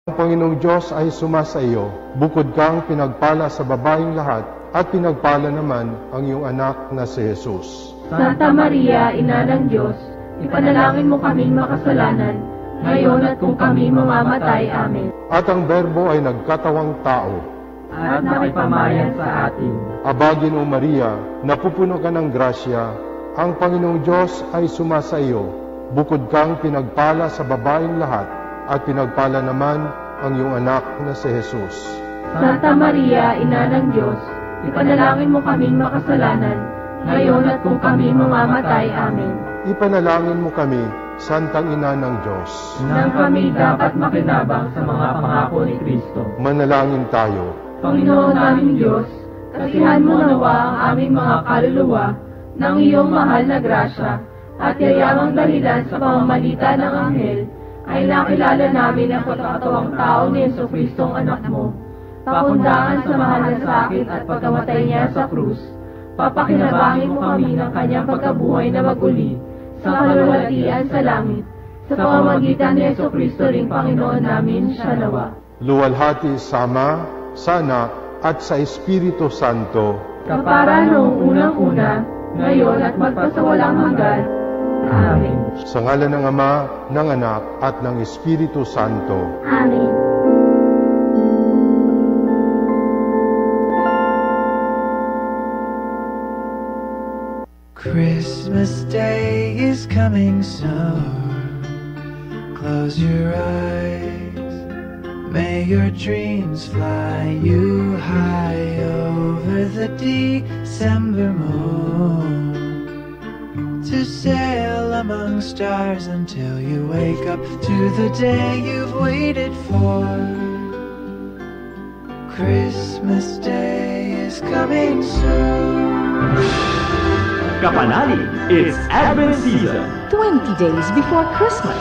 Ang Panginoong Diyos ay sumasa iyo, bukod kang pinagpala sa babaeng lahat, at pinagpala naman ang iyong anak na si Jesus. Santa Maria, Ina ng Diyos, ipanalangin mo kaming makasalanan, ngayon at kung kami mamamatay. Amen. At ang Berbo ay nagkatawang tao, At nakipamayan sa atin. Abagin o Maria, napupuno ka ng grasya, ang Panginoong Diyos ay sumasa iyo, bukod kang pinagpala sa babaeng lahat, at pinagpala naman ang iyong anak na si Jesus. Santa Maria, Ina ng Diyos, ipanalangin mo kaming makasalanan, ngayon at kung kami mamamatay. Amen. Ipanalangin mo kami, Santang Ina ng Diyos. Nang kami dapat makinabang sa mga pangako ni Kristo. Manalangin tayo. Panginoon naming Diyos, kasihan mo nawa ang aming mga kaluluwa ng iyong mahal na grasya, at yayamang dahilan sa pamamagitan ng anghel, ay nakilala namin ang katakatawang tao ni Jesucristong anak mo. Pakundangan sa mahal na sakit at pagkamatay niya sa krus, papakinabangin mo kami ng kanyang pagkabuhay na maguli sa kaluwalhatian sa langit, sa pamamagitan ni Jesucristo ring Panginoon namin siya nawa. Luwalhati sa Ama, sa Anak, at sa Espiritu Santo. Kapara noong unang-una, ngayon at magpasawalang hanggan. Amen. Sa ngalan ng Ama, ng Anak, at ng Espiritu Santo. Amen. Christmas Day is coming soon. Close your eyes. May your dreams fly you high over the December moon, to sail among stars until you wake up to the day you've waited for. Christmas Day is coming soon. Kapanali, it's Advent season. 20 days before Christmas.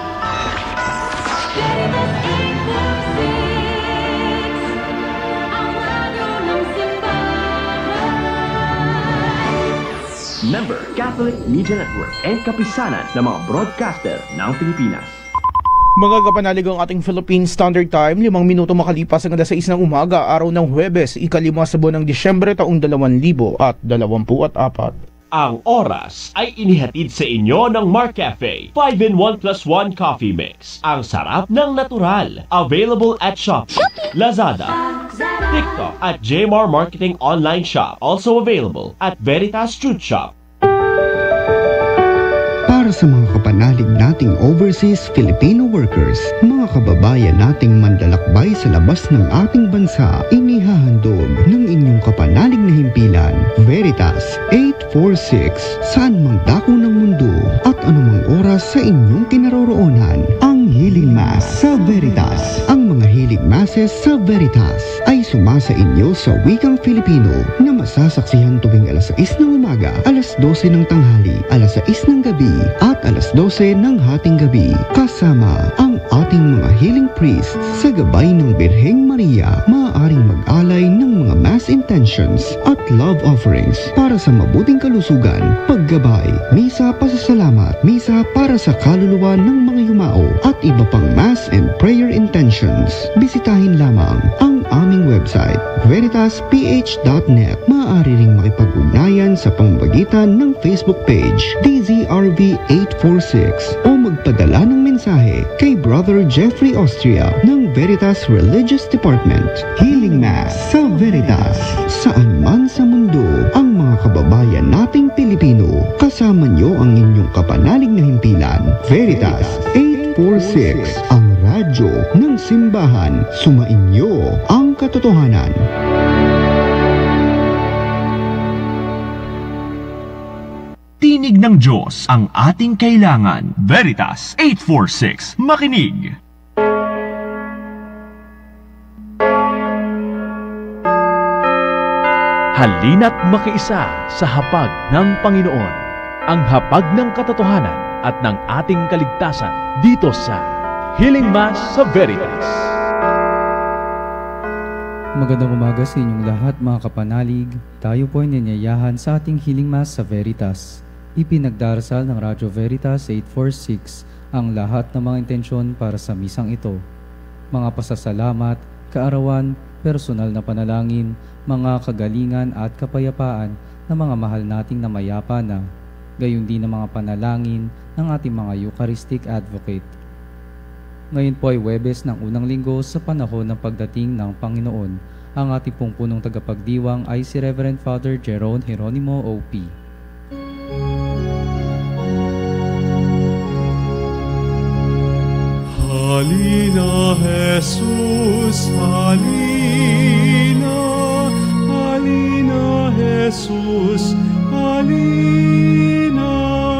Member Catholic Media Network and kapisanan ng mga broadcaster ng Pilipinas. Mga kapanalig ang ating Philippine Standard Time, 5 minuto makalipas ang 6 ng umaga, araw ng Huwebes, ika-5 sa buwan ng Disyembre taong 2024. Ang oras ay inihatid sa inyo ng Mark Cafe 5-in-1 plus 1 coffee mix. Ang sarap ng natural. Available at Shopee, Lazada, TikTok at Jmar Marketing Online Shop. Also available at Veritas Fruit Shop. Para sa mga kapanalig nating overseas Filipino workers, mga kababayan nating manlalakbay sa labas ng ating bansa, inihahandog ng inyong kapanalig na himpilan, Veritas 846, saan mang dako ng mundo at anumang oras sa inyong kinaroroonan. Ang Healing Mass sa Veritas. Ang mga Healing Masses sa Veritas ay sumasa inyo sa wikang Filipino na masasaksihan tuwing alas 6 ng umaga, alas 12 ng tanghali, alas 6 ng gabi, at alas 12 ng hating gabi, kasama ang ating mga healing priests sa gabay ng Birheng Maria. Maaaring mag-alay ng mga mass intentions at love offerings para sa mabuting kalusugan, paggabay, misa pasasalamat, misa para sa kaluluwa ng mga yumao, at iba pang mass and prayer intentions. Bisitahin lamang ang aming website, veritasph.net. Maaari ring makipag-ugnayan sa pamamagitan ng Facebook page, DZRV 846, o magpadala ng mensahe kay Brother Jeffrey Austria ng Veritas Religious Department. Healing Mass sa Veritas. Saan man sa mundo, ang mga kababayan nating Pilipino, kasama nyo ang inyong kapanalig na himpilan, Veritas 846, ang radyo ng simbahan. Sumainyo ang katotohanan. Tinig ng Diyos ang ating kailangan. Veritas 846. Makinig! Halina't makiisa sa hapag ng Panginoon. Ang hapag ng katotohanan at ng ating kaligtasan dito sa Healing Mass sa Veritas. Magandang umaga sa inyong lahat mga kapanalig. Tayo po ay ninyayahan sa ating Healing Mass sa Veritas. Ipinagdarasal ng Radyo Veritas 846 ang lahat ng mga intensyon para sa misang ito. mga pasasalamat, kaarawan, personal na panalangin, mga kagalingan at kapayapaan ng mga mahal nating namayapa na, gayon din ang mga panalangin ng ating mga Eucharistic Advocate. Ngayon po ay Huwebes ng unang linggo sa panahon ng pagdating ng Panginoon. Ang ating pong punong tagapagdiwang ay si Reverend Father Jeron Geronimo O.P. Halina, Jesus, halina, halina, Jesus, halina.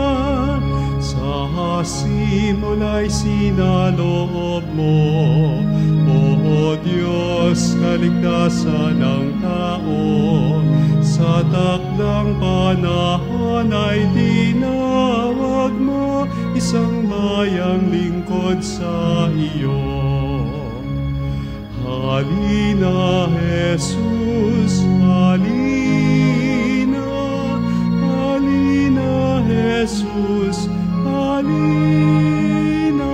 Sa simula'y sinaloob mo, O Diyos, kaligtasan ng tao. Sa takdang panahon ay tinawag mo, isang bayang lingkod sa iyo. Halina, Jesus, halina, halina, Jesus, halina.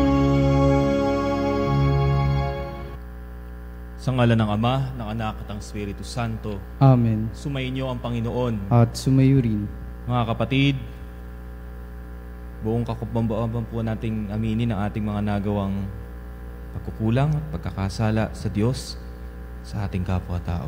Sa ngalan ng Ama, ng Anak at ng Espiritu Santo. Amen. Sumainyo ang Panginoon. At sumayo rin. Mga kapatid, buong kakapambaan po nating aminin ang ating mga nagawang pagkukulang at pagkakasala sa Diyos sa ating kapwa-tao.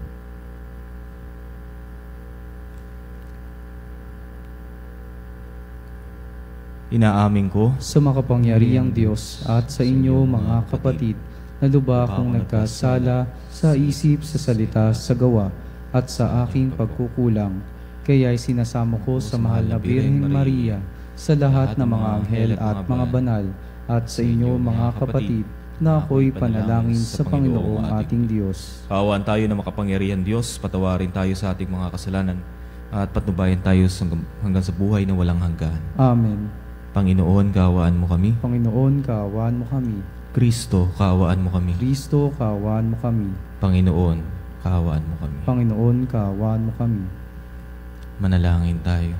Inaamin ko sa makapangyarihang Diyos at sa inyo mga kapatid na lubha akong nagkasala sa isip, sa salita, sa gawa at sa aking pagkukulang. Kaya'y sinasamo ko sa mahal na Birheng Maria, sa lahat ng mga anghel at mga banal, at sa inyo mga kapatid, na ako'y panalangin sa Panginoong ating Diyos. Kaawaan tayo na makapangyarihan Diyos, patawarin tayo sa ating mga kasalanan, at patnubayan tayo hanggang sa buhay na walang hanggan. Amen. Panginoon, kaawaan mo kami. Panginoon, kaawaan mo kami. Kristo, kaawaan mo kami. Kristo, kaawaan mo kami. Panginoon, kaawaan mo kami. Panginoon, kaawaan mo kami. Manalangin tayo.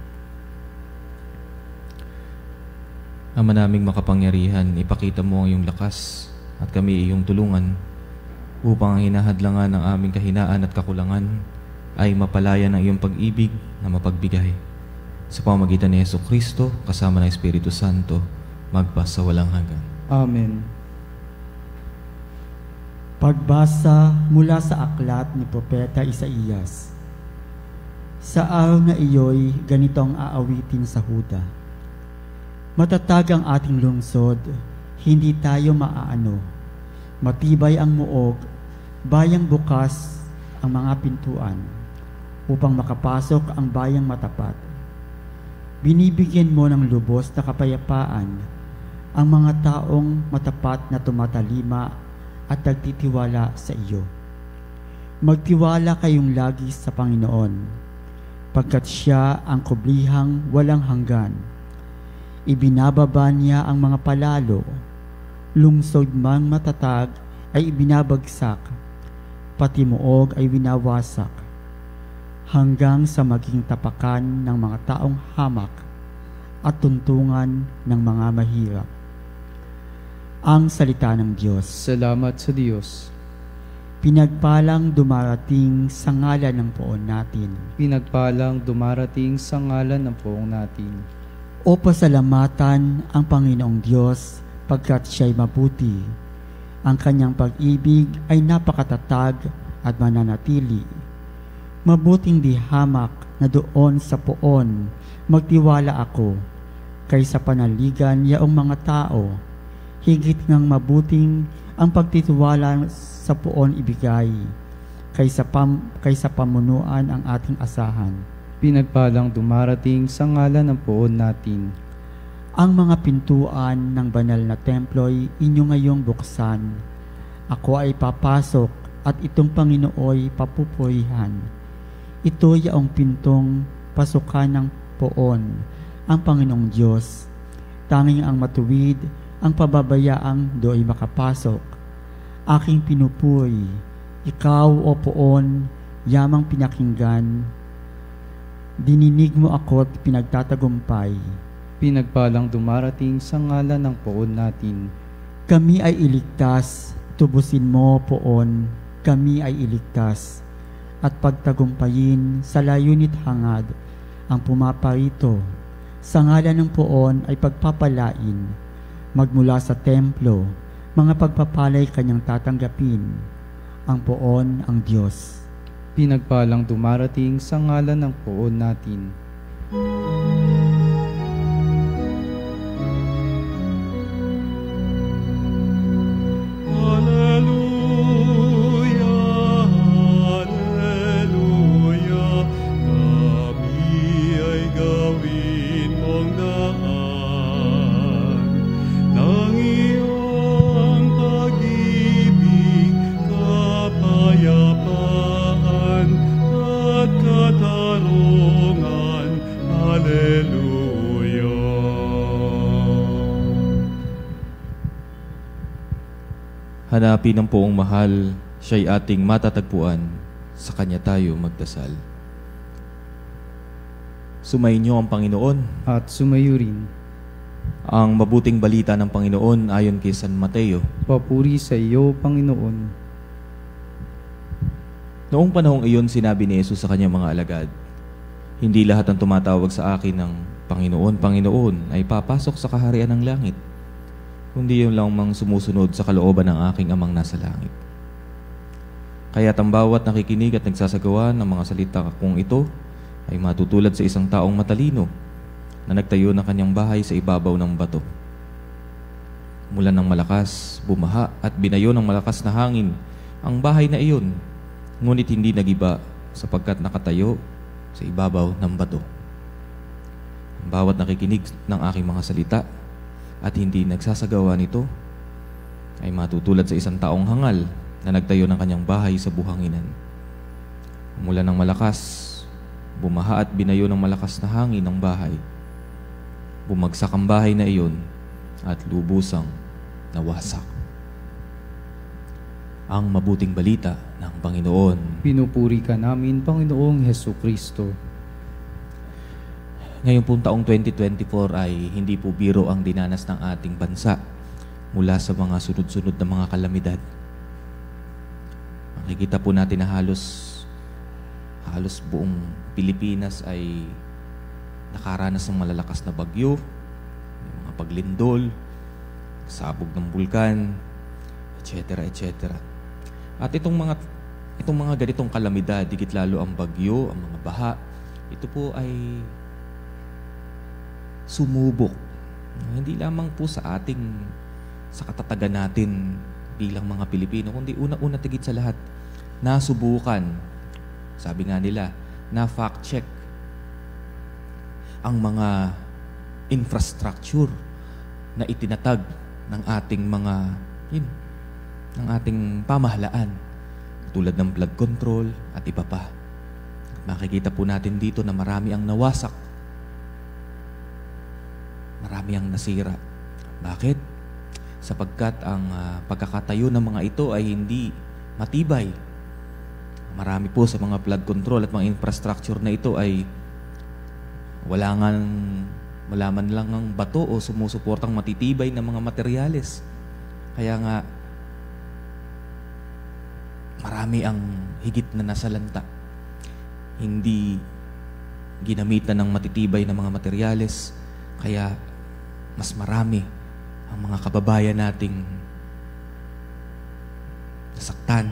Ama naming makapangyarihan, ipakita mo ang iyong lakas at kami iyong tulungan upang ang hinahadlangan ng aming kahinaan at kakulangan ay mapalaya ng iyong pag-ibig na mapagbigay. Sa pamamagitan ni Jesucristo, kasama ng Espiritu Santo, magpa sa walang hanggan. Amen. Pagbasa mula sa aklat ni Propeta Isaías. Sa araw na iyo'y ganito ang aawitin sa Huda. Matatag ang ating lungsod, hindi tayo maaano. Matibay ang muog, bayang bukas ang mga pintuan, upang makapasok ang bayang matapat. Binibigyan mo ng lubos na kapayapaan ang mga taong matapat na tumatalima at nagtitiwala sa iyo. Magtiwala kayong lagi sa Panginoon, pagkat siya ang kublihang walang hanggan. Ibinababa niya ang mga palalo, lungsod mang matatag ay ibinabagsak, pati muog ay winawasak, hanggang sa maging tapakan ng mga taong hamak at tuntungan ng mga mahirap. Ang salita ng Diyos. Salamat sa Diyos. Pinagpalang dumarating sa ngalan ng poon natin. Pinagpalang dumarating sa ngalan ng poong natin. O pasalamatan ang Panginoong Diyos pagkat siya'y mabuti. Ang kanyang pag-ibig ay napakatatag at mananatili. Mabuting dihamak na doon sa poon magtiwala ako, kaysa panaligan yaong mga tao. Higit ngang mabuting ang pagtitiwala sa poon ibigay, kaysa pamunuan ang ating asahan. Pinagpalang dumarating sa ngalan ng poon natin. Ang mga pintuan ng banal na templo'y inyo ngayong buksan. Ako ay papasok at itong Panginooy papupurihan. Ito yaong pintong pasukan ng poon, ang Panginoong Diyos. Tanging ang matuwid ang pababayaang do'y makapasok. Aking pinupuri, ikaw o poon, yamang pinakinggan. Dininig mo ako't pinagtatagumpay. Pinagpalang dumarating sa ngalan ng poon natin. Kami ay iligtas, tubusin mo, Poon, kami ay iligtas, at pagtagumpayin sa layunit hangad ang pumaparito. Sa ngalan ng Poon ay pagpapalain, magmula sa templo, mga pagpapalay kanyang tatanggapin, ang Poon ang Diyos. Pinagpalang dumarating sa ngalan ng Poon natin. Hanapin ang Poong mahal, siya'y ating matatagpuan, sa Kanya tayo magdasal. Sumainyo ang Panginoon. At sumayo rin. Ang mabuting balita ng Panginoon ayon kay San Mateo. Papuri sa iyo, Panginoon. Noong panahong iyon, sinabi ni Jesus sa kanyang mga alagad, hindi lahat ng tumatawag sa akin ng Panginoon, Panginoon ay papasok sa kaharian ng langit, kundi yung lamang sumusunod sa kalooban ng aking Amang nasa langit. Kaya't ang bawat nakikinig at nagsasagawa ng mga salita kong ito ay matutulad sa isang taong matalino na nagtayo ng kanyang bahay sa ibabaw ng bato. Mula ng malakas, bumaha at binayo ng malakas na hangin ang bahay na iyon, ngunit hindi nagiba sapagkat nakatayo sa ibabaw ng bato. Ang bawat nakikinig ng aking mga salita at hindi nagsasagawa nito ay matutulad sa isang taong hangal na nagtayo ng kanyang bahay sa buhanginan. Mula ng malakas, bumaha at binayo ng malakas na hangin ang bahay. Bumagsak ang bahay na iyon at lubusang nawasak. Ang mabuting balita ng Panginoon. Pinupuri ka namin, Panginoong Hesukristo. Ngayon pong taong 2024 ay hindi po biro ang dinanas ng ating bansa mula sa mga sunod-sunod na mga kalamidad. Makikita po natin na halos buong Pilipinas ay nakaranas ng malalakas na bagyo, mga paglindol, sabog ng bulkan, etc. etc. At itong mga ganitong kalamidad, higit lalo ang bagyo, ang mga baha, ito po ay sumubok. Hindi lamang po sa katatagan natin bilang mga Pilipino, kundi una-una tigit sa lahat, nasubukan, sabi nga nila, na fact check ang mga infrastructure na itinatag ng ating ng ating pamahalaan, tulad ng flood control at iba pa. Makikita po natin dito na marami ang nawasak, marami ang nasira. Bakit? Sapagkat ang pagkakatayo ng mga ito ay hindi matibay. Marami po sa mga flood control at mga infrastructure na ito ay wala man lang ang bato o sumusuportang matitibay na mga materyales. Kaya nga, marami ang higit na nasalanta. Hindi ginamitan ng matitibay na mga materyales. Kaya mas marami ang mga kababayan nating nasaktan,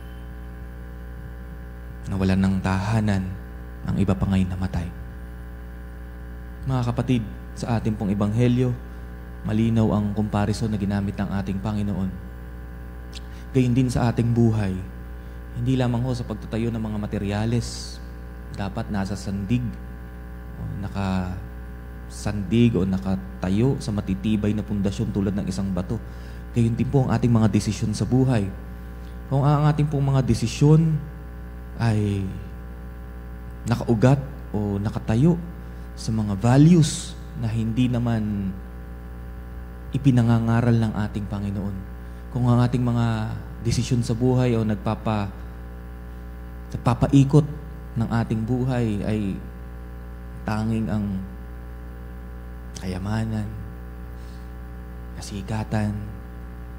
nawalan ng tahanan, ang iba pa ngayon namatay. Mga kapatid, sa ating pong ebanghelyo, malinaw ang comparison na ginamit ng ating Panginoon. Gayun din sa ating buhay, hindi lamang ho sa pagtatayo ng mga materyales, dapat nasa sandig o nakasandig o nakatayo sa matitibay na pundasyon tulad ng isang bato. Gayun din po ang ating mga desisyon sa buhay. Kung ang ating pong mga desisyon ay nakaugat o nakatayo sa mga values na hindi naman ipinangangaral ng ating Panginoon. Kung ang ating mga desisyon sa buhay o nagpapaikot ng ating buhay ay tanging ang kayamanan, kasikatan,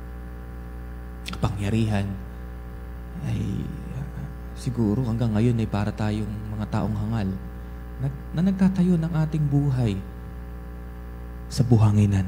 kapangyarihan ay siguro hanggang ngayon ay para tayong mga taong hangal na nagtatayo ng ating buhay sa buhanginan.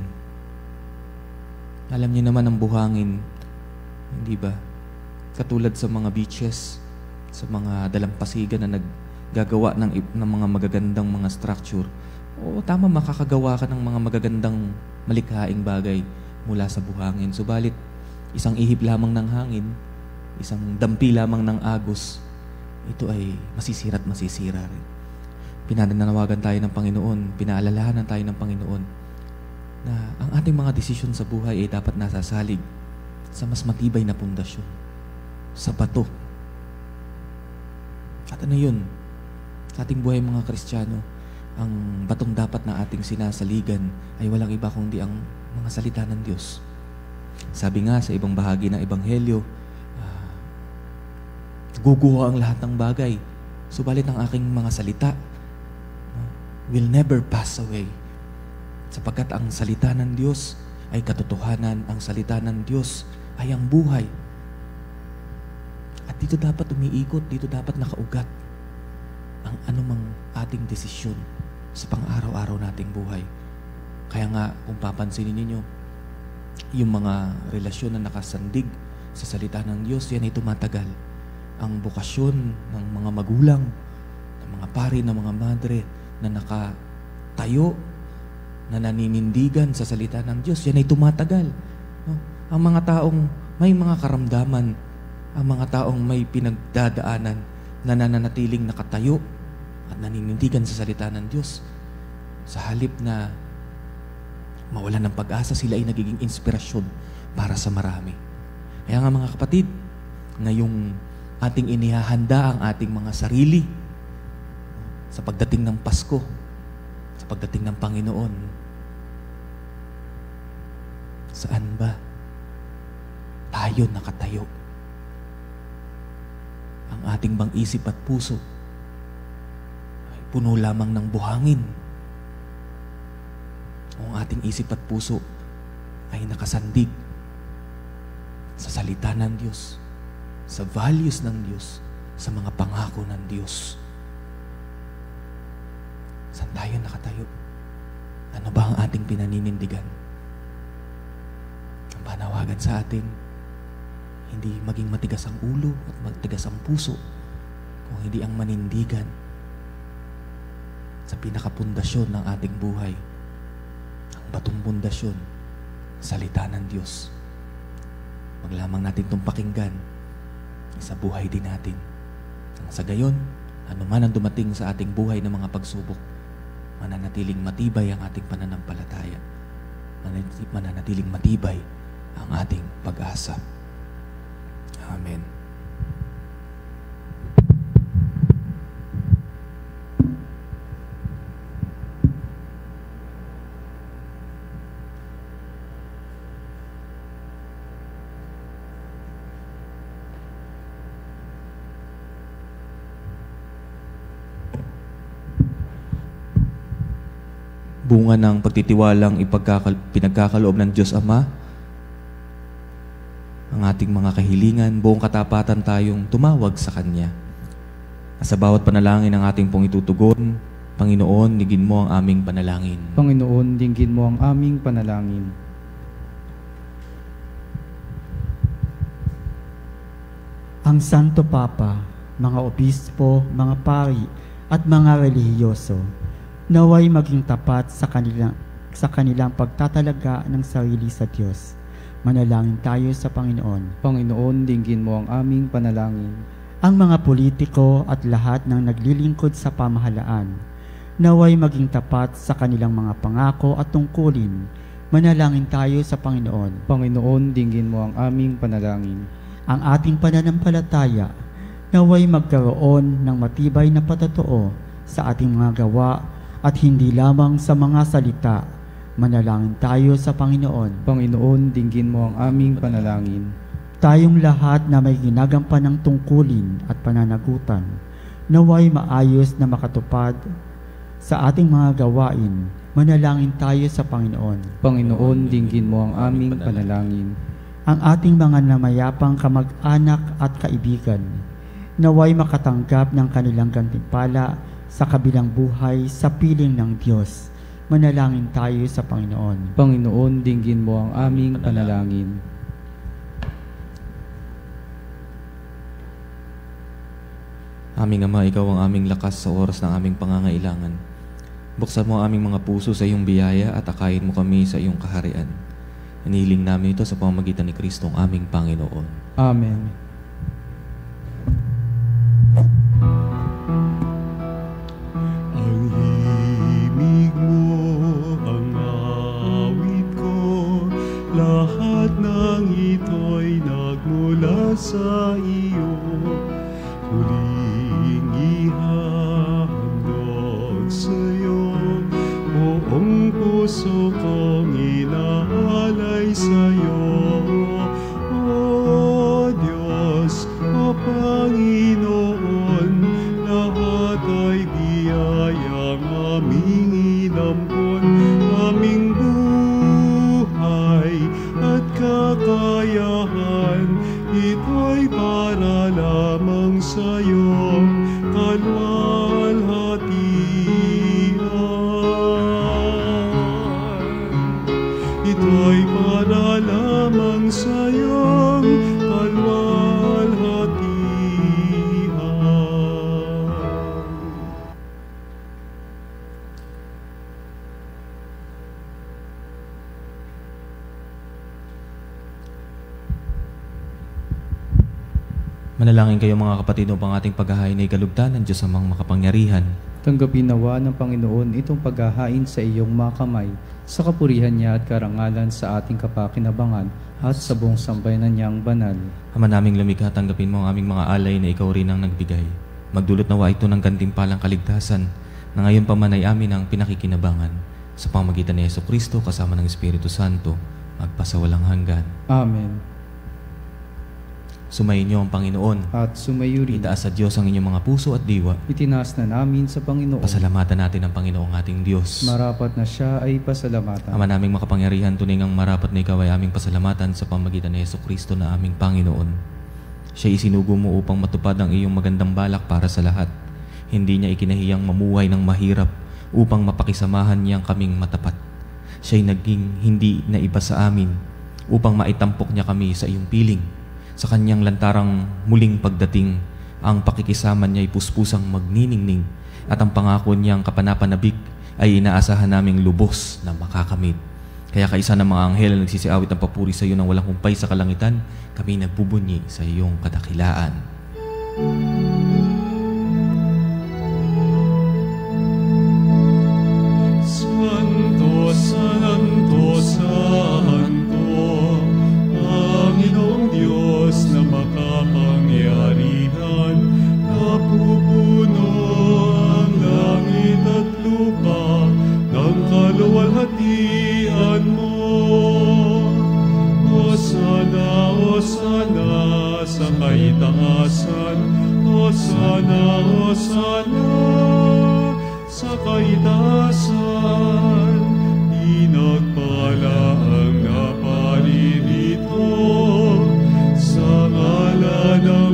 Alam niyo naman ang buhangin, hindi ba? Katulad sa mga beaches, sa mga dalampasigan na naggagawa ng mga magagandang mga structure. Oo, tama, makakagawa ka ng mga magagandang malikhaing bagay mula sa buhangin. Subalit, isang ihip lamang ng hangin, isang dampi lamang ng agos, ito ay masisira at masisira rin. Pinananawagan tayo ng Panginoon, pinaalalahanan tayo ng Panginoon na ang ating mga desisyon sa buhay ay dapat nasasalig sa mas matibay na pundasyon, sa bato. At ano yun? Sa ating buhay mga Kristiyano, ang batong dapat na ating sinasaligan ay walang iba kundi ang mga salita ng Diyos. Sabi nga sa ibang bahagi ng Ebanghelyo, guguho ang lahat ng bagay, subalit ang aking mga salita will never pass away. Sapagkat ang salita ng Diyos ay katotohanan, ang salita ng Diyos ay ang buhay. At dito dapat umiikot, dito dapat nakaugat ang anumang ating desisyon sa pang-araw-araw nating buhay. Kaya nga, kung papansinin ninyo, yung mga relasyon na nakasandig sa salita ng Diyos, yan ay tumatagal. Ang bukasyon ng mga magulang, ng mga pari, ng mga madre na nakatayo, na naninindigan sa salita ng Diyos, yan ay tumatagal. No? Ang mga taong may mga karamdaman, ang mga taong may pinagdadaanan na nananatiling nakatayo at naninindigan sa salita ng Diyos, sa halip na mawalan ng pag-asa, sila ay nagiging inspirasyon para sa marami. Kaya nga mga kapatid, ngayong ating inihahanda ang ating mga sarili sa pagdating ng Pasko, sa pagdating ng Panginoon, saan ba tayo nakatayo? Ang ating bang isip at puso ay puno lamang ng buhangin? O ang ating isip at puso ay nakasandig sa salita ng Diyos, sa values ng Diyos, sa mga pangako ng Diyos? Saan tayo nakatayo? Ano ba ang ating pinaninindigan? Ang panawagan sa atin, hindi maging matigas ang ulo at matigas ang puso, kung hindi ang manindigan sa pinakapundasyon ng ating buhay, ang batong pundasyon, salita ng Diyos. Wag lamang natin itong pakinggan, sa buhay din natin. Sa gayon, anuman ang dumating sa ating buhay ng mga pagsubok, mananatiling matibay ang ating pananampalataya, mananatiling matibay ang ating pag-asa. Amen. Bunga ng pagtitiwalang pinagkakaloob ng Diyos Ama, ang ating mga kahilingan, buong katapatan tayong tumawag sa Kanya. At sa bawat panalangin ng ating pong itutugon, Panginoon, dinggin mo ang aming panalangin. Panginoon, dinggin mo ang aming panalangin. Ang Santo Papa, mga obispo, mga pari, at mga relihiyoso, naway maging tapat sa kanilang pagtatalaga ng sarili sa Diyos. Manalangin tayo sa Panginoon. Panginoon, dinggin mo ang aming panalangin. Ang mga politiko at lahat ng naglilingkod sa pamahalaan, naway maging tapat sa kanilang mga pangako at tungkulin. Manalangin tayo sa Panginoon. Panginoon, dinggin mo ang aming panalangin. Ang ating pananampalataya, naway magkaroon ng matibay na patatoo sa ating mga gawa at hindi lamang sa mga salita. Manalangin tayo sa Panginoon. Panginoon, dinggin mo ang aming panalangin. Tayong lahat na may ginagampan ng tungkulin at pananagutan, naway maayos na makatupad sa ating mga gawain. Manalangin tayo sa Panginoon. Panginoon, dinggin mo ang aming panalangin. ang ating mga namayapang kamag-anak at kaibigan, naway makatanggap ng kanilang gantimpala sa kabilang buhay sa piling ng Diyos. Manalangin tayo sa Panginoon. Panginoon, dinggin mo ang aming panalangin. Aming Ama, Ikaw ang aming lakas sa oras ng aming pangangailangan. Buksan mo ang aming mga puso sa iyong biyaya at akayin mo kami sa iyong kaharian. Inihiling namin ito sa pamamagitan ni Kristo ang aming Panginoon. Amen. Ang himig mo ang awit ko, lahat ng ito'y nagmula sa iyo. Huling ihahandog sa'yo, buong puso kong inaalay sa'yo. O Diyos, o Panginoon, lahat ay biyayang aming inampon, aming buhay at kakayahan, ito'y para lamang sa'yo, kalwalhatian. Ito'y para lamang sa'yo, kalwalhatian. Manalangin kayo mga kapatid upang ating paghahain ay kalugdan ng Diyos amang makapangyarihan. Tanggapin nawa ng Panginoon itong paghahain sa iyong mga kamay, sa kapurihan niya at karangalan sa ating kapakinabangan at sa buong sambayanan niyang banal. Ama naming lumikha, tanggapin mo ang aming mga alay na ikaw rin ang nagbigay. Magdulot nawa ito ng gantimpalang kaligtasan na ngayon pa man ay amin ang pinakikinabangan. Sa pamamagitan ni Jesucristo kasama ng Espiritu Santo, magpasawalang hanggan. Amen. Sumayin niyo ang Panginoon. At sumayo rin. Itaas sa Diyos ang inyong mga puso at diwa. Itinaas na namin sa Panginoon. Pasalamatan natin ang Panginoong ating Diyos. Marapat na siya ay pasalamatan. Ama naming makapangyarihan, tunay ngang marapat na ikaw ay aming pasalamatan sa pamamagitan ni Jesucristo na aming Panginoon. Siya isinugo mo upang matupad ang iyong magandang balak para sa lahat. Hindi niya ikinahiyang mamuhay ng mahirap upang mapakisamahan niyang kaming matapat. Siya'y naging hindi na iba sa amin upang maitampok niya kami sa iyong piling. Sa kanyang lantarang muling pagdating, ang pakikisama niya ay puspusang magniningning at ang pangako niyang kapanapanabik ay inaasahan naming lubos na makakamit. Kaya kaisa ng mga anghel na nagsisiawit ng papuri sa iyo ng walang humpay sa kalangitan, kami nagbubunyi sa iyong kadakilaan. Santo, Santo, Santo, Panginoong Diyos na makapangyarihan, napupuno ang langit at lupa ng kaluwalhatian mo. Hosana, Hosana sa kaitaasan, Hosana, Hosana sa kaitaasan, inagpala ang naparirito sa ngalan ng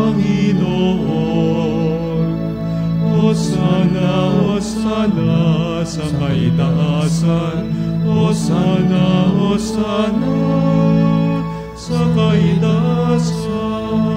Panginoon. Hosana, Hosana sa kaitaasan, Hosana, Hosana sa kaitaasan.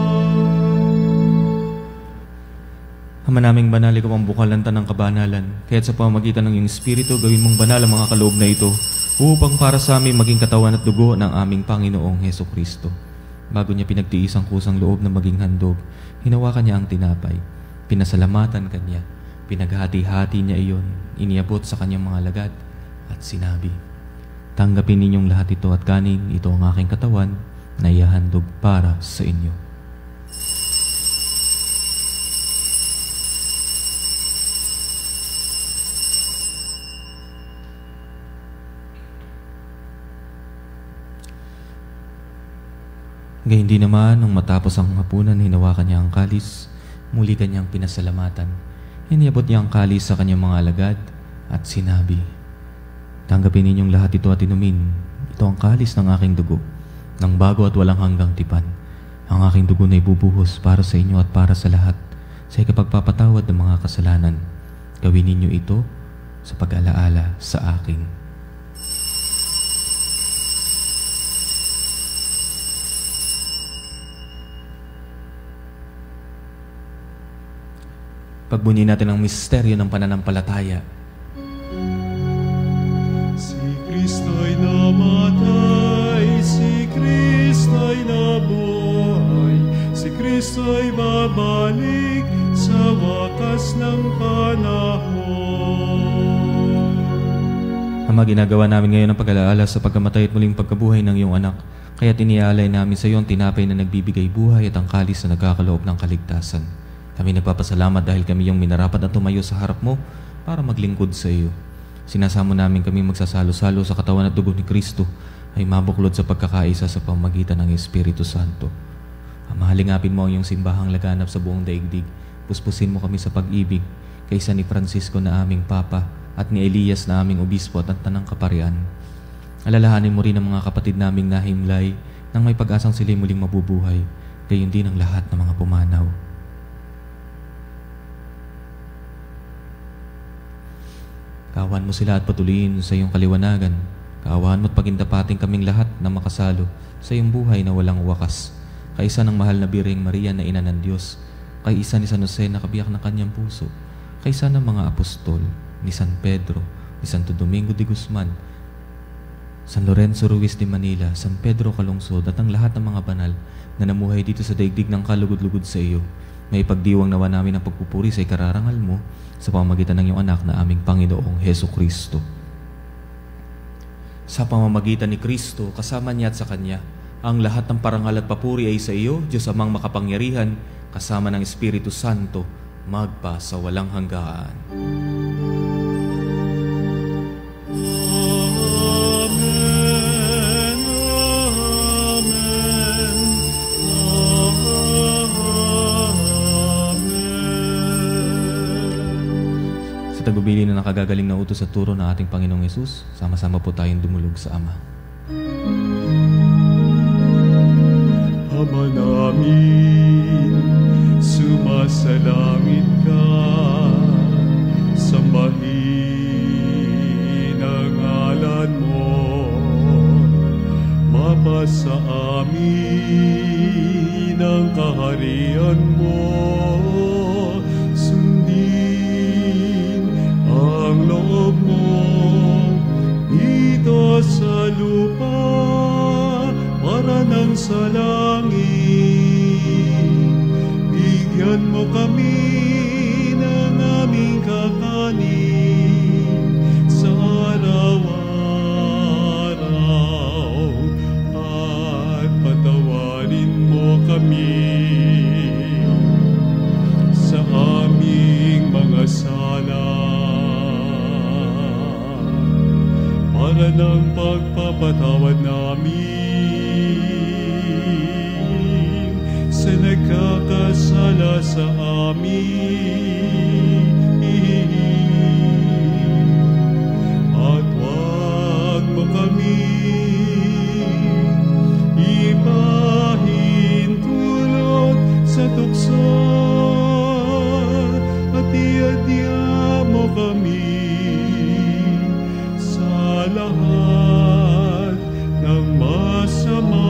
Ama naming banal, ikaw ang bukalanta ng kabanalan. Kaya't sa pamamagitan ng iyong Espiritu, gawin mong banal ang mga kaloob na ito upang para sa amin maging katawan at dugo ng aming Panginoong Jesucristo. Bago niya pinagtiis ang kusang loob na maging handog, hinawakan niya ang tinapay. Pinasalamatan kanya. Pinaghati-hati niya iyon. Iniabot sa kanyang mga lagad at sinabi, "Tanggapin ninyong lahat ito at kanin, ito ang aking katawan na ihahandog para sa inyo." Gayun din naman, nung matapos ang hapunan, hinawakan niya ang kalis, muli kanyang pinasalamatan. Iniabot niya ang kalis sa kanyang mga alagad at sinabi, "Tanggapin ninyong lahat ito at inumin. Ito ang kalis ng aking dugo, ng bago at walang hanggang tipan. Ang aking dugo na ibubuhos para sa inyo at para sa lahat sa ikapagpapatawad ng mga kasalanan. Gawin ninyo ito sa pag-alaala sa akin. Pagbunyi natin ang misteryo ng pananampalataya. Si Kristo'y namatay, si Kristo'y nabuhay, si Kristo'y babalik sa wakas ng panahon. Ama, ginagawa namin ngayon ang pag-alaala sa pagkamatay at muling pagkabuhay ng iyong anak. Kaya tinialay namin sa iyo ang tinapay na nagbibigay buhay at ang kalis na nagkakaloob ng kaligtasan. Kami nagpapasalamat dahil kami yung minarapat na tumayo sa harap mo para maglingkod sa iyo. Sinasamo namin kami magsasalo-salo sa katawan at dugo ni Kristo ay mabuklod sa pagkakaisa sa pamamagitan ng Espiritu Santo. Mahalingapin mo ang iyong simbahang laganap sa buong daigdig. Puspusin mo kami sa pag-ibig kaysa ni Francisco na aming Papa at ni Elias na aming Obispo at ang Tanang Kaparian. Alalahanin mo rin ang mga kapatid naming nahimlay nang may pag-asang sila'y muling mabubuhay, gayon din ang lahat ng mga pumanaw. Kaawan mo sila at patuloyin sa iyong kaliwanagan. Kaawan mo at pagindapating kaming lahat na makasalo sa iyong buhay na walang wakas. Kaisa ng mahal na Birheng Maria na ina ng Diyos, kay isa ni San Jose na kabiyak ng kanyang puso, kaysa ng mga apostol, ni San Pedro, ni Santo Domingo de Guzman, San Lorenzo Ruiz de Manila, San Pedro Calungsod at ang lahat ng mga banal na namuhay dito sa daigdig ng kalugod-lugod sa iyo. May pagdiwang nawa namin ang pagpupuri sa ikararangal mo sa pamamagitan ng iyong anak na aming Panginoong Heso Kristo. Sa pamamagitan ni Kristo, kasama niya at sa Kanya, ang lahat ng parangal at papuri ay sa iyo, Diyos Amang makapangyarihan, kasama ng Espiritu Santo, magpa sa walang hanggan. Tagbibili na nakagagaling na utos sa turo ng ating Panginoong Hesus, sama-sama po tayong dumulog sa Ama. Ama namin, sumasalangit ka, sambahin ang ngalan mo, mapasa amin ang kaharian mo, ang loob mo dito sa lupa para nang sa langit. Bigyan mo kami ng aming kakanin sa araw-araw at patawarin mo kami sa aming mga sala para ng pagpapatawad namin sa nagkakasala sa amin. At wag mo kami ipahintulot sa tukso at iadya mo kami lahat ng masama.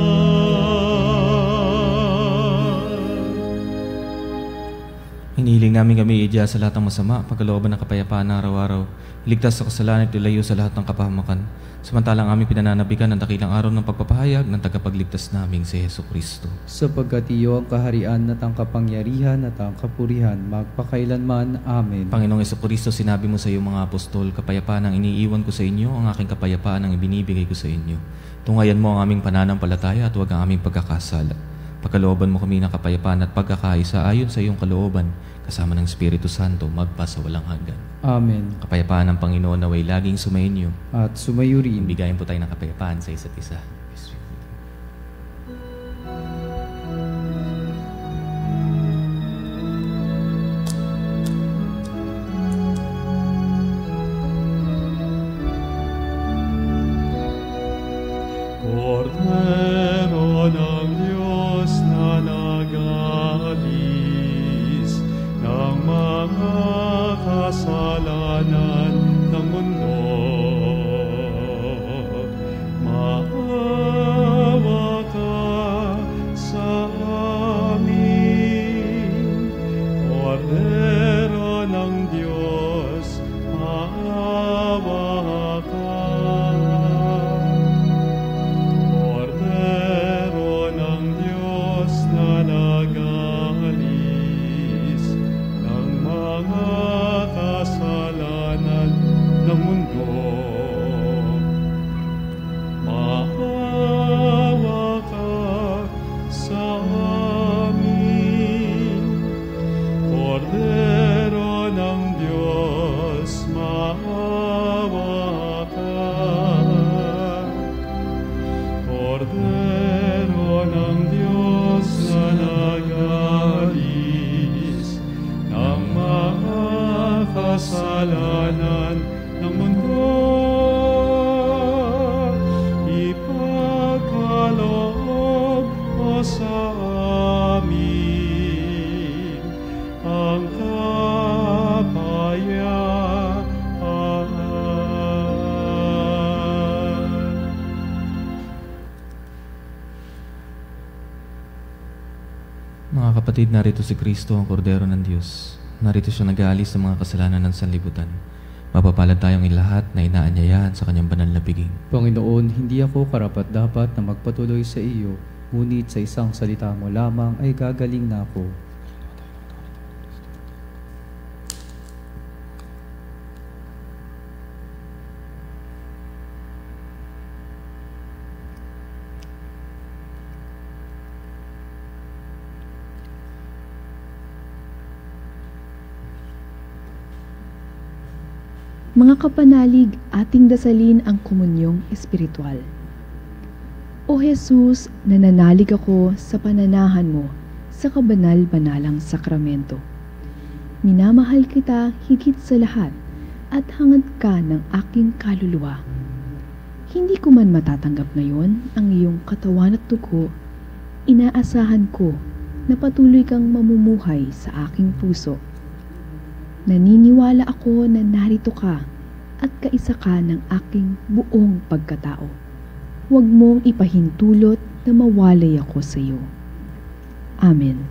Hinihiling namin kami idya sa lahat ng masama, pagkalooban ng kapayapaan na araw-araw, iligtas sa kasalanan at ilayo sa lahat ng kapahamakan, samantalang aming pinananabikan ng dakilang araw ng pagpapahayag ng tagapagligtas naming si Heso Kristo. Sapagkat iyo ang kaharian at ang kapangyarihan at ang kapurihan magpakailanman. Amen. Panginoong Heso Kristo, sinabi mo sa iyong mga apostol, kapayapaan ang iniiwan ko sa inyo, ang aking kapayapaan ang ibinibigay ko sa inyo. Tungayan mo ang aming pananampalataya at huwag ang aming pagkakasala. Pagkalooban mo kami ng kapayapaan at pagkakaisa ayon sa iyong kalooban, kasama ng Espiritu Santo, magpa sa walang hanggan. Amen. Kapayapaan ng Panginoon naway laging sumainyo. At sumayo rin. Bigayin po tayo ng kapayapaan sa isa't isa. Corte sa amin ang kapayapaan. Mga kapatid, narito si Kristo, ang Kordero ng Diyos. Narito siya nag-aalis sa mga kasalanan ng sanlibutan. Mapapalad tayong lahat na inaanyayahan sa kanyang banal na piging. Panginoon, hindi ako karapat-dapat na magpatuloy sa iyo, ngunit sa isang salita mo lamang ay gagaling na ako. Mga kapanalig, ating dasalin ang komunyong espiritual. O Jesus, nananalig ako sa pananahan mo sa kabanal-banalang sakramento. Minamahal kita higit sa lahat at hangad ka ng aking kaluluwa. Hindi ko man matatanggap ngayon ang iyong katawan at dugo, inaasahan ko na patuloy kang mamumuhay sa aking puso. Naniniwala ako na narito ka at kaisa ka ng aking buong pagkatao. Huwag mong ipahintulot na mawalay ako sa iyo. Amen.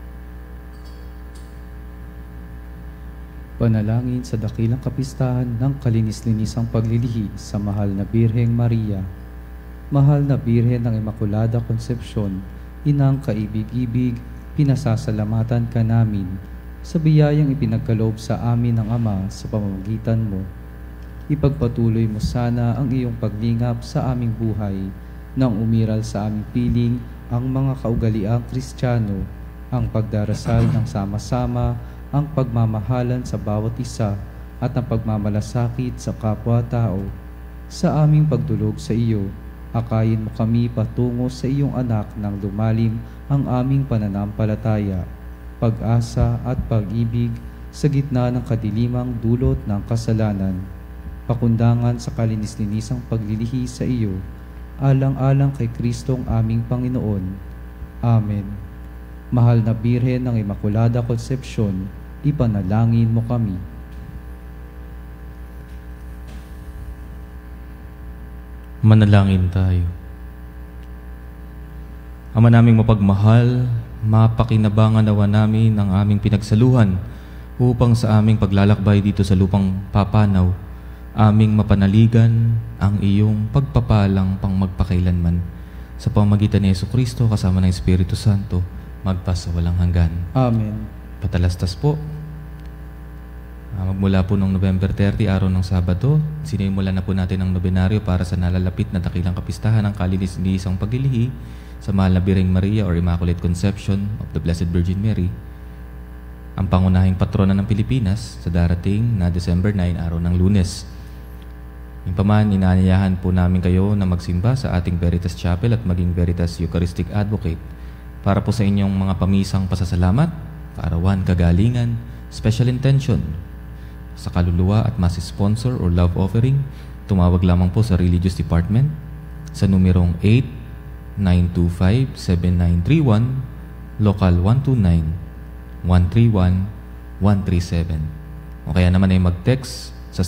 Panalangin sa dakilang kapistahan ng kalinis-linisang paglilihi sa mahal na Birheng Maria. Mahal na Birhen ng Immaculada Concepcion, inang kaibig-ibig, pinasasalamatan ka namin sa biyayang ipinagkaloob sa amin ng Ama sa pamamagitan mo. Ipagpatuloy mo sana ang iyong paglingap sa aming buhay nang umiral sa aming piling ang mga kaugaliang Kristiyano, ang pagdarasal ng sama-sama, ang pagmamahalan sa bawat isa at ang pagmamalasakit sa kapwa-tao. Sa aming pagdulog sa iyo, akayin mo kami patungo sa iyong anak nang lumalim ang aming pananampalataya, pag-asa at pag-ibig sa gitna ng kadilimang dulot ng kasalanan. Pakundangan sa kalinis-linisang paglilihi sa iyo, alang-alang kay Kristong aming Panginoon. Amen. Mahal na Birhen ng Immaculada Concepcion, ipanalangin mo kami. Manalangin tayo. Ama naming mapagmahal, mapakinabangan nawa namin ang aming pinagsaluhan upang sa aming paglalakbay dito sa lupang papanaw, aming mapanaligan ang iyong pagpapalang pang magpakailanman. Sa pamamagitan ni Jesucristo kasama ng Espiritu Santo, magpas sa walang hanggan. Amen. Patalastas po. Magmula po noong November 30, araw ng Sabado, sinimulan na po natin ang nobenaryo para sa nalalapit na dakilang kapistahan ng kalinis-linisang paglilihi sa mahal na Birheng Maria or Immaculate Conception of the Blessed Virgin Mary, ang pangunahing patrona ng Pilipinas sa darating na December 9, araw ng Lunes. Impaman, inaanyayahan po namin kayo na magsimba sa ating Veritas Chapel at maging Veritas Eucharistic Advocate para po sa inyong mga pamisang pasasalamat, kaarawan, kagalingan, special intention, sa kaluluwa at mass sponsor or love offering. Tumawag lamang po sa Religious Department sa numerong 8-925-7931, Local 129-131-137. O kaya naman ay mag-text sa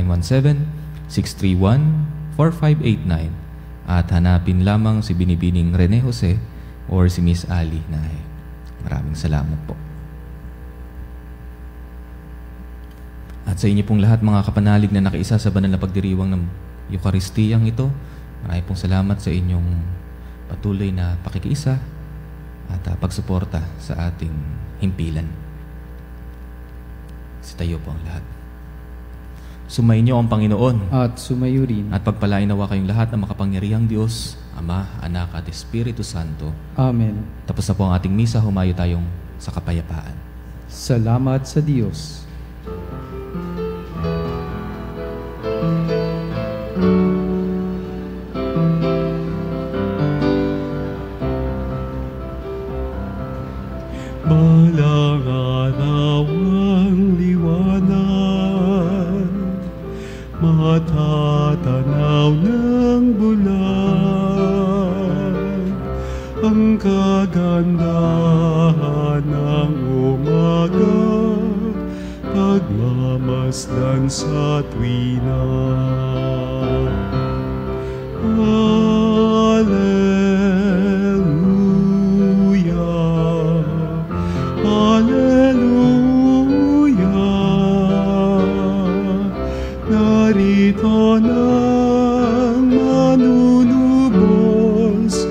0917-631-4589 at hanapin lamang si Binibining Rene Jose or si Miss Ali Nahe. Maraming salamat po. At sa inyo pong lahat mga kapanalig na nakaisa sa banal na pagdiriwang ng Eukaristiyang ito, maraming pong salamat sa inyong patuloy na pakikiisa at pagsuporta sa ating himpilan. Sitayo po ang lahat. Sumainyo ang Panginoon at sumayo rin, at pagpalain nawa kayong lahat ng makapangyarihang Diyos, Ama, Anak at Espiritu Santo. Amen. Tapos na po ang ating misa, humayo tayong sa kapayapaan. Salamat sa Diyos. Balang araw ang liwanag, matatanaw ng bulan, ang ang kagandahan ng umaga, pagmamasdan sa tuwina. Alleluia, Alleluia, narito nang manunubos,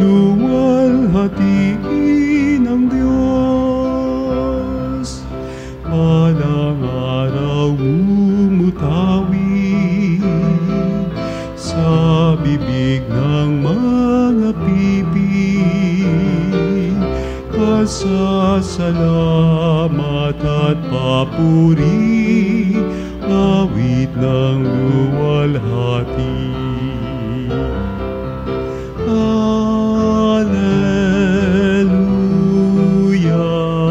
luwalhatiin ang Diyos. Palang araw umutawi sa bibig ng mga pipig, pasasalamat at papuri, awit ng luwalhati. Alleluia,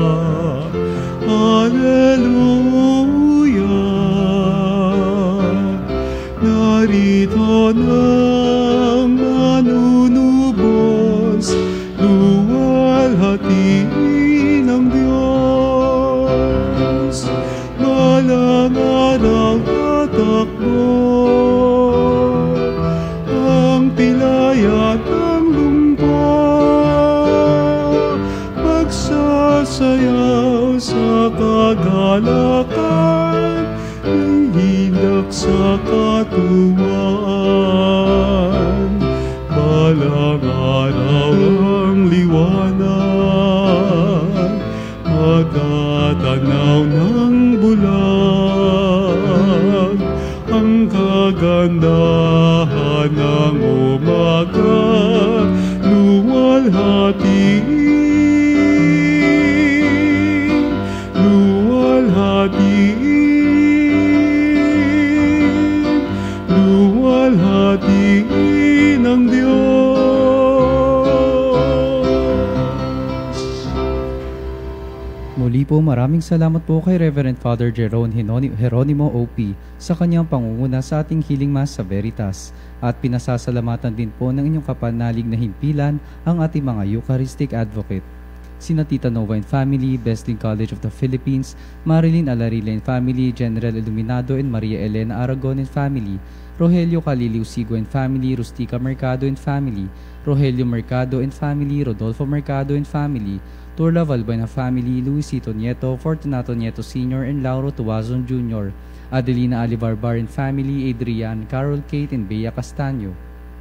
Alleluia, narito nang manunubos, luwalhatiin ang Diyos. Balang araw tatakbo ang pilay at ang lumpa, magsasayaw sa kagalakan, hihindak sa katuwaan. Balang araw ang liwanag, magtatanaw ng bulag, ang kagandahan ng umaga, luwalhatiin, luwalhatiin, luwalhatiin ang Diyos. Muli po, maraming salamat po kay Reverend Father Jeron Geronimo OP sa kanyang pangunguna sa ating Healing Mass sa Veritas. At pinasasalamatan din po ng inyong kapanalig na himpilan ang ating mga Eucharistic Advocate. Sina Tita Nova and Family, Besling College of the Philippines, Marilyn Alarila and Family, General Iluminado and Maria Elena Aragon and Family, Rogelio Calilio Sigo and Family, Rustica Mercado and Family, Rogelio Mercado and Family, Rodolfo Mercado and Family, Turla Valbuena Family, Luisito Nieto, Fortunato Nieto Sr. and Lauro Tuazon Jr., Adelina Alibarbar and Family, Adrian, Carol Kate and Bea Castaño,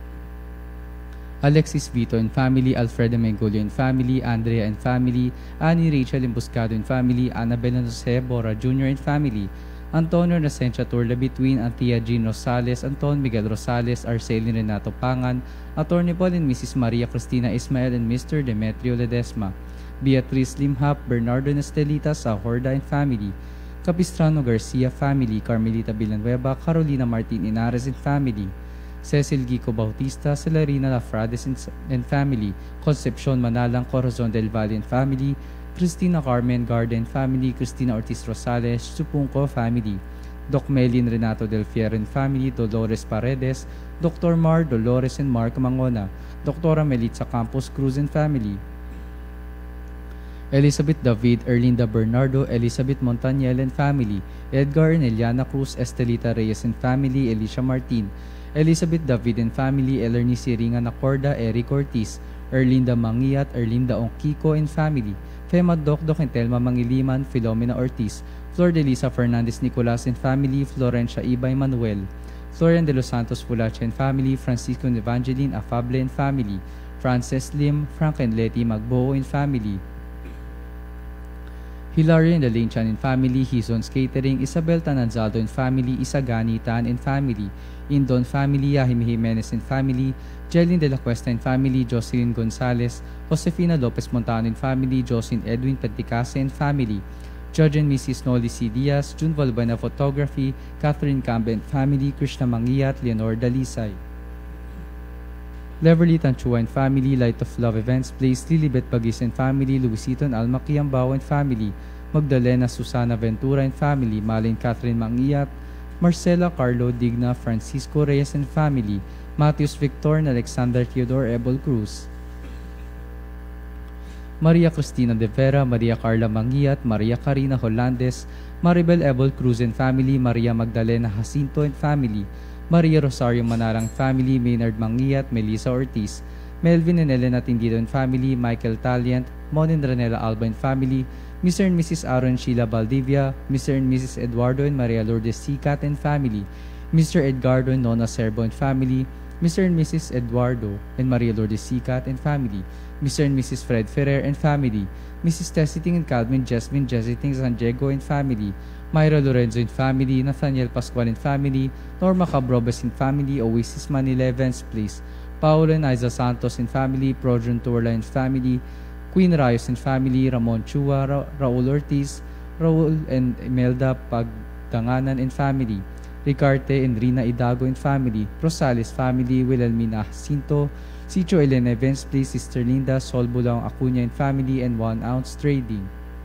Alexis Vito and Family, Alfredo Mengolio and Family, Andrea and Family, Annie Rachel Embuscado and Family, Annabel Jose Bora Jr. and Family, Antonio Nacencia Turla Between, Antia Jean Rosales, Anton Miguel Rosales, Arcelin Renato Pangan, Attorney Paul and Mrs. Maria Cristina Ismael and Mr. Demetrio Ledesma, Beatriz Limhap, Bernardo Nestelita Sahorda and Family, Capistrano Garcia Family, Carmelita Villanueva, Carolina Martin Inares and Family, Cecil Gico Bautista, Celarina Lafrades and Family, Concepcion Manalang Corazon del Valle and Family, Cristina Carmen Garden Family, Cristina Ortiz Rosales, Supunco Family, Doc Melin Renato Del Fiero and Family, Dolores Paredes, Dr. Mar Dolores and Mark Mangona, Dr. Melitza Campos Cruz and Family, Elizabeth David, Erlinda Bernardo, Elizabeth Montañel and Family, Edgar and Eliana Cruz, Estelita Reyes and Family, Alicia Martin, Elizabeth David and Family, Elernice Ringa Nacorda, Eric Ortiz, Erlinda Mangiat, Erlinda Ongkiko and Family, Fema Dokdok and Telma Mangiliman, Filomena Ortiz, Flor de Lisa Fernandez Nicolas and Family, Florencia Ibay Manuel, Florian de los Santos Pulache and Family, Francisco and Evangeline Afable and Family, Frances Lim, Frank and Letty Magboo and Family, Hilary and Elaine Chan and Family, Hizon's Catering, Isabel Tananzaldo and Family, Isagani Tan and Family, Indon Family, Yahim Jimenez and Family, Jelyn de la Cuesta and Family, Jocelyn Gonzalez, Josefina Lopez Montano and Family, Jocelyn Edwin Penticase and Family, Judge and Mrs. Noli C. Diaz, June Valbuena Photography, Catherine Cambe and Family, Krishna Mangiat, Leonor Dalisay, Leverly Tanchua and Family, Light of Love Events Place, Lilibet Bagis and Family, Luisito and Alma Kiambao and Family, Magdalena Susana Ventura and Family, Malin Catherine Mangiat, Marcela Carlo Digna, Francisco Reyes and Family, Matthews Victor and Alexander Theodore Ebol Cruz, Maria Cristina de Vera, Maria Carla Mangiat, Maria Carina Holandes, Maribel Ebol Cruz and family, Maria Magdalena Jacinto and family, Maria Rosario Manarang family, Maynard Mangiat, Melissa Ortiz, Melvin and Elena Tindido and family, Michael Taliant, Mon and Ranela Alba and family, Mr. and Mrs. Aaron Sheila Valdivia, Mr. and Mrs. Eduardo and Maria Lourdes Sicat and family, Mr. Edgardo and Nona Serbo and family, Mr. and Mrs. Eduardo and Maria Lourdes Sicat and family, Mr. and Mrs. Fred Ferrer and family, Mrs. Tessiting and Calvin Jasmine Jessiting San Diego and family, Myra Lorenzo and family, Nathaniel Pascual and family, Norma Cabrobes and family, Oasis Manila Events Place, Paolo and Isa Santos and family, Projon Turla and family, Queen Rayos and family, Ramon Chua, Raul Ortiz, Raul and Imelda Pagdanganan and family, Ricarte and Rina Idago and family, Rosales family, Wilhelmina Jacinto, Sicho Elena Events Place, Sister Linda Solbulong Acuña and family, and 1 Ounce Trading.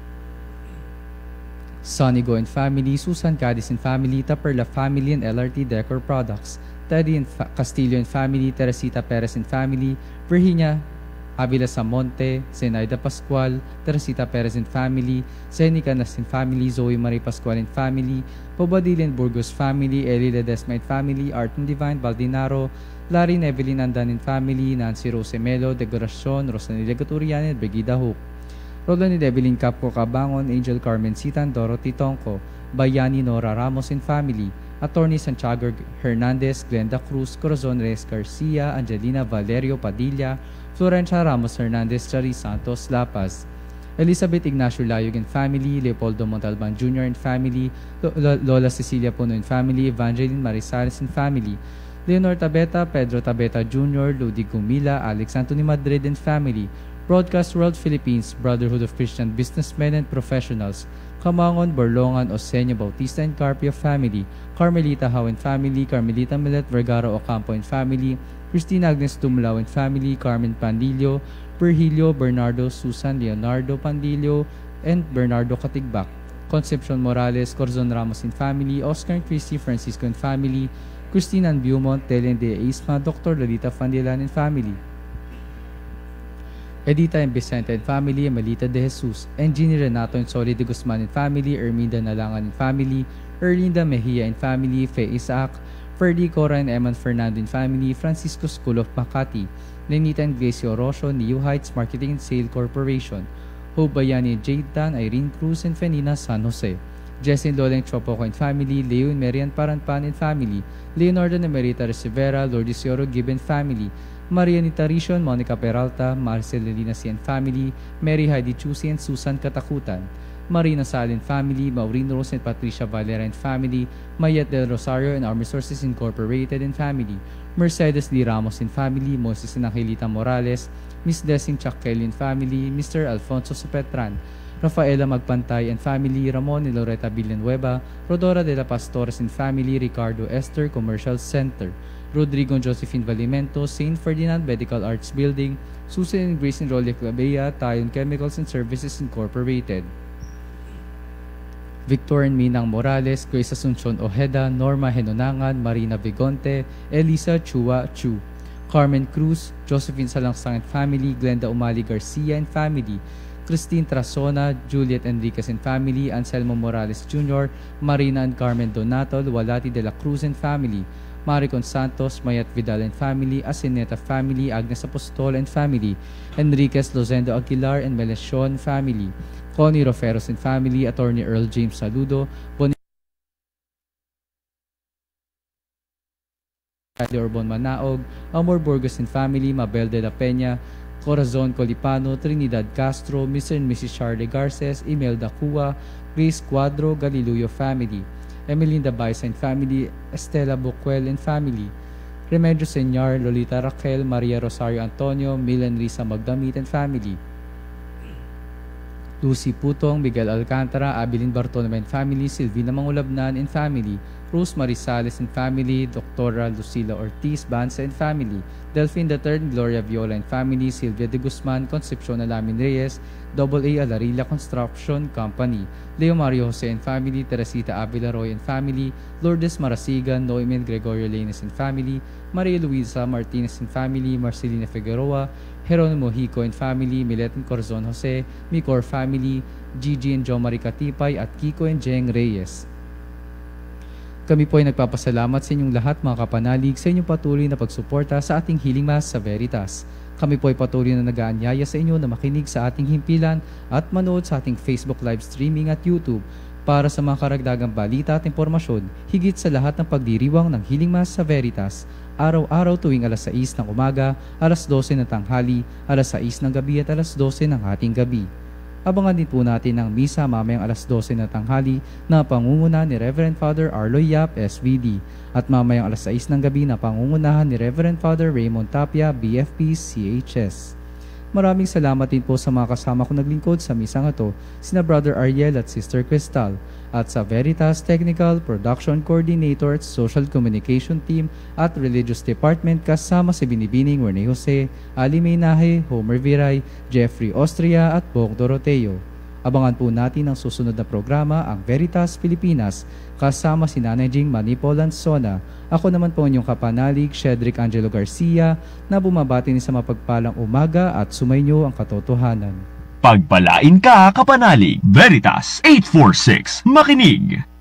Sonigo and family, Susan Cadiz and family, Taperla family and LRT Decor Products, Teddy and Castillo and family, Teresita Perez and family, Virginia Avila Samonte, Zenaida Pascual, Teresita Perez and family, Zeni Canas and family, Zoe Marie Pascual and family, Pobadil and Burgos family, Eli Ledesma and family, Art and Divine Baldinaro, Larry and Evelyn Andan and family, Nancy Rosemelo, Decoracion, Rosanila Gaturian and Brigida Hook, Roland and Evelyn Capco Cabangon, Angel Carmen Sitan, Dorothy Tonco, Bayani Nora Ramos and family, Attorney Santiago Hernandez, Glenda Cruz, Corazon Reyes Garcia, Angelina Valerio Padilla, Florencia Ramos Hernandez, Chari Santos Lapas, Elizabeth Ignacio Layog and family, Leopoldo Montalban Jr. and family, Lola Cecilia Puno and family, Evangeline Marisales and family, Leonor Tabeta, Pedro Tabeta Jr., Ludi Gumila, Alex Anthony Madrid and family, Broadcast World Philippines, Brotherhood of Christian Businessmen and Professionals, Camangon, Borlongan, Osenio Bautista and Carpio family, Carmelita Hao and family, Carmelita Milet Vergara Ocampo and family, Christina Agnes Tumlao and family, Carmen Pandillo, Virgilio, Bernardo, Susan, Leonardo Pandillo, and Bernardo Katigbak, Concepcion Morales, Corzon Ramos and family, Oscar and Christy Francisco and family, Christina and Beaumont, Telen de Isma, Dr. Lolita Fandilan and family, Edita and Vicente and family, Melita de Jesus, Engineer Renato and Soli de Guzman and family, Erminda Nalangan and family, Erlinda Mejia and family, Faye Isaac, Ferdy Cora and Eman Fernando and family, Francisco School of Makati, Lenita and Gracio Rocio, New Heights Marketing and Sale Corporation, Hope Bayani and Jade Tan, Irene Cruz and Fenina San Jose, Jesse and Loleng Chopoco and family, Leo and Marian Paranpan and family, Leonardo and Emerita Rivera, Lourdes Yoro Gibb and family, Maria Nitaricion, Monica Peralta, Marcelina C and family, Mary Heidi Chusi and Susan Katakutan, Marina Sal and family, Maureen Rose and Patricia Valera and family, Mayet del Rosario and Arm Resources Incorporated and family, Mercedes D. Ramos and family, Moses and Angelita Morales, Miss Desing Chuck Kelly and family, Mr. Alfonso Supetran, Rafaela Magpantay and family, Ramon and Loretta Villanueva, Rodora de la Pastores and family, Ricardo Esther Commercial Center, Rodrigo and Josephine Valimento, St. Ferdinand Medical Arts Building, Susan and Grace and Rolia Clabea, Tayon Chemicals and Services Incorporated, Victor and Minang Morales, Grace Asuncion Ojeda, Norma Henonangan, Marina Vigonte, Elisa Chua Chu, Carmen Cruz, Josephine Salangsang and family, Glenda Umali Garcia and family, Christine Trasona, Juliet Enriquez and family, Anselmo Morales Jr., Marina and Carmen Donato, Lualati de la Cruz and family, Maricon Santos, Mayat Vidal and family, Asineta family, Agnes Apostol and family, Enriquez Lozendo Aguilar and Melecion family, Connie Roferos and family, Attorney Earl James Saludo, Orbon Manaog, Amor Burgos and family, Mabel de la Peña, Corazon Colipano, Trinidad Castro, Mr. and Mrs. Charlie Garces, Imelda Cua, Grace Cuadro, Galiluyo family, Emelinda Baisa and family, Estela Buquel and family, Remedio Señor, Lolita Raquel, Maria Rosario Antonio, Milan Risa Magdamit and family, Lucy Putong, Miguel Alcantara, Abilin Bartolome and family, Silvina Mangulabnan and family, Rose Marisales and family, Dr. Lucila Ortiz Bansa and family, Delphine III, Gloria Viola and family, Silvia de Guzman, Concepcion Alamin Reyes, AA Alarilla Construction Company, Leo Mario Jose and family, Teresita Avila Roy and family, Lourdes Marasigan, Noemen Gregorio Lanes and family, Maria Luisa Martinez and family, Marcelina Figueroa, Jeronimo Hico and family, Milet and Corazon Jose, Micor family, Gigi and Jo Marie Katipay at Kiko and Jeng Reyes. Kami po ay nagpapasalamat sa inyong lahat mga kapanalig sa inyong patuloy na pagsuporta sa ating Healing Mass sa Veritas. Kami po ay patuloy na nag-aanyaya sa inyo na makinig sa ating himpilan at manood sa ating Facebook live streaming at YouTube para sa mga karagdagang balita at impormasyon higit sa lahat ng pagdiriwang ng Healing Mass sa Veritas. Araw-araw tuwing alas 6 ng umaga, alas 12 ng tanghali, alas 6 ng gabi at alas 12 ng hating gabi. Abangan din po natin ang misa mamayang alas 12 ng tanghali na pangunguna ni Reverend Father Arloy Yap, SVD, at mamayang alas 6 ng gabi na pangungunahan ni Reverend Father Raymond Tapia, BFP, CHS. Maraming salamat din po sa mga kasama ko naglingkod sa misang ito, sina Brother Ariel at Sister Crystal, at sa Veritas Technical, Production Coordinator at Social Communication Team at Religious Department kasama si Binibining Rene Jose, Ali Maynahe, Homer Viray, Jeffrey Austria at Bong Doroteo. Abangan po natin ang susunod na programa, ang Veritas Pilipinas, kasama si Nanay Jing Manipol Lanzona. Ako naman po inyong kapanalig, Cedric Angelo Garcia, na bumabati ni sa mapagpalang umaga at sumainyo ang katotohanan. Pagpalain ka, kapanalig. Veritas 846. Makinig!